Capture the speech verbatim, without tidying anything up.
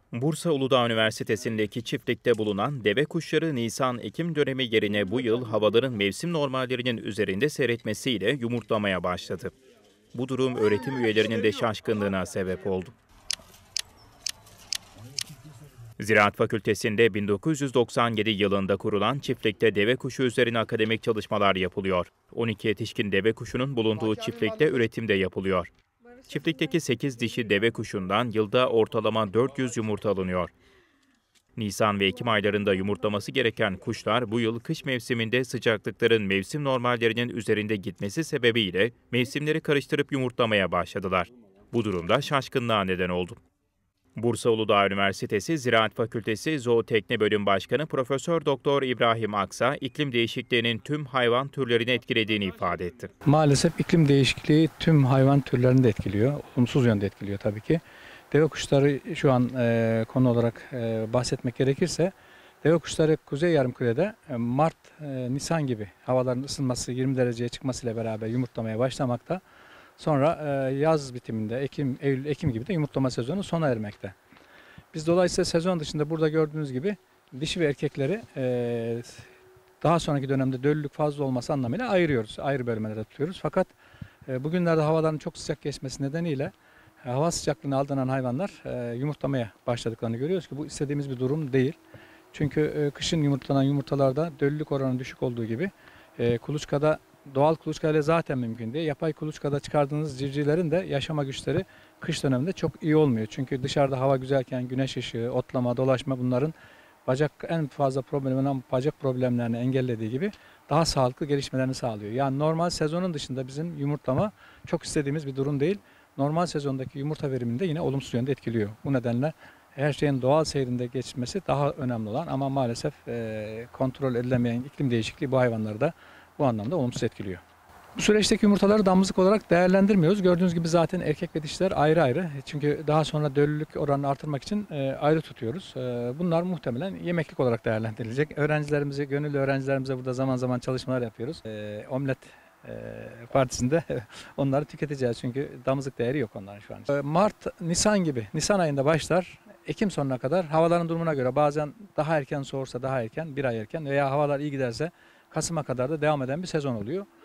Bursa Uludağ Üniversitesi'ndeki çiftlikte bulunan deve kuşları Nisan-Ekim dönemi yerine bu yıl havaların mevsim normallerinin üzerinde seyretmesiyle yumurtlamaya başladı. Bu durum öğretim üyelerinin de şaşkınlığına sebep oldu. Ziraat Fakültesi'nde bin dokuz yüz doksan yedi yılında kurulan çiftlikte deve kuşu üzerine akademik çalışmalar yapılıyor. on iki yetişkin deve kuşunun bulunduğu çiftlikte üretim de yapılıyor. Çiftlikteki sekiz dişi deve kuşundan yılda ortalama dört yüz yumurta alınıyor. Nisan ve Ekim aylarında yumurtlaması gereken kuşlar bu yıl kış mevsiminde sıcaklıkların mevsim normallerinin üzerinde gitmesi sebebiyle mevsimleri karıştırıp yumurtlamaya başladılar. Bu durumda şaşkınlığa neden oldu. Bursa Uludağ Üniversitesi Ziraat Fakültesi Zootekne Bölüm Başkanı Profesör Doktor İbrahim Aksa, iklim değişikliğinin tüm hayvan türlerini etkilediğini ifade etti. Maalesef iklim değişikliği tüm hayvan türlerini de etkiliyor. Olumsuz yönde etkiliyor tabii ki. Deve kuşları şu an e, konu olarak e, bahsetmek gerekirse, deve kuşları Kuzey Yarımküre'de e, Mart, e, Nisan gibi havaların ısınması yirmi dereceye çıkmasıyla beraber yumurtlamaya başlamakta. Sonra e, yaz bitiminde Ekim, Eylül, Ekim gibi de yumurtlama sezonu sona ermekte. Biz dolayısıyla sezon dışında burada gördüğünüz gibi dişi ve erkekleri e, daha sonraki dönemde döllülük fazla olması anlamıyla ayırıyoruz. Ayrı bölmelerde tutuyoruz. Fakat e, bugünlerde havaların çok sıcak geçmesi nedeniyle e, hava sıcaklığına aldanan hayvanlar e, yumurtlamaya başladıklarını görüyoruz ki bu istediğimiz bir durum değil. Çünkü e, kışın yumurtlanan yumurtalarda döllülük oranı düşük olduğu gibi e, kuluçkada doğal kuluçkayla zaten mümkün değil. Yapay kuluçkada çıkardığınız civcivlerin de yaşama güçleri kış döneminde çok iyi olmuyor. Çünkü dışarıda hava güzelken güneş ışığı, otlama, dolaşma bunların bacak en fazla problem olan bacak problemlerini engellediği gibi daha sağlıklı gelişmelerini sağlıyor. Yani normal sezonun dışında bizim yumurtlama çok istediğimiz bir durum değil. Normal sezondaki yumurta verimini de yine olumsuz yönde etkiliyor. Bu nedenle her şeyin doğal seyrinde geçmesi daha önemli olan ama maalesef e, kontrol edilemeyen iklim değişikliği bu hayvanları da bu anlamda olumsuz etkiliyor. Bu süreçteki yumurtaları damızlık olarak değerlendirmiyoruz. Gördüğünüz gibi zaten erkek ve dişiler ayrı ayrı. Çünkü daha sonra döllülük oranını artırmak için e, ayrı tutuyoruz. E, bunlar muhtemelen yemeklik olarak değerlendirilecek. Öğrencilerimize, gönüllü öğrencilerimize burada zaman zaman çalışmalar yapıyoruz. E, omlet e, partisinde onları tüketeceğiz. Çünkü damızlık değeri yok onların şu an. E, Mart, Nisan gibi, Nisan ayında başlar. Ekim sonuna kadar havaların durumuna göre bazen daha erken soğursa daha erken, bir ay erken veya havalar iyi giderse Kasım'a kadar da devam eden bir sezon oluyor.